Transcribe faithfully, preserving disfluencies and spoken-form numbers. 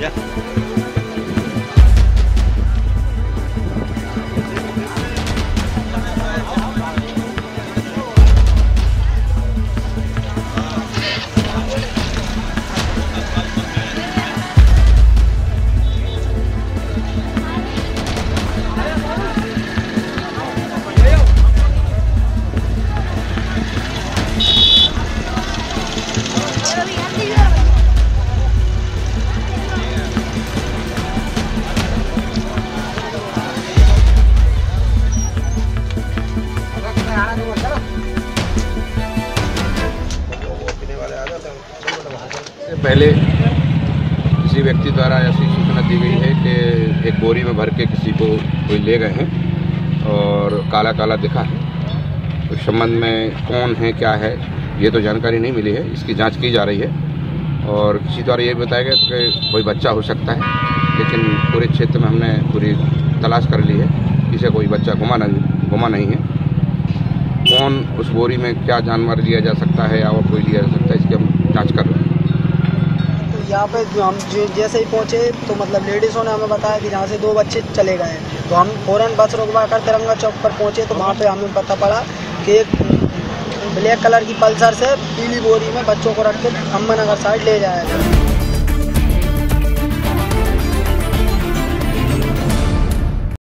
पहले किसी व्यक्ति द्वारा ऐसी सूचना दी गई है कि एक बोरी में भर के किसी को कोई ले गए हैं और काला काला दिखा है। तो इस संबंध में कौन है क्या है ये तो जानकारी नहीं मिली है, इसकी जांच की जा रही है। और किसी द्वारा ये बताया गया कि कोई बच्चा हो सकता है, लेकिन पूरे क्षेत्र में हमने पूरी तलाश कर ली है, इसे कोई बच्चा गुमा नहीं गुमा नहीं है। कौन उस बोरी में क्या जानवर लिया जा सकता है या और कोई लिया जा सकता है, इसकी हम जाँच कर रहे हैं। यहाँ पे जो हम जो जैसे ही पहुँचे तो मतलब लेडीज़ों ने हमें बताया कि यहाँ से दो बच्चे चले गए हैं, तो हम फ़ौरन बस रुकवा कर तिरंगा चौक पर पहुँचे तो वहाँ पे हमें पता पड़ा कि एक ब्लैक कलर की पल्सर से पीली बोरी में बच्चों को रख के अम्बानगर साइड ले जाया गया।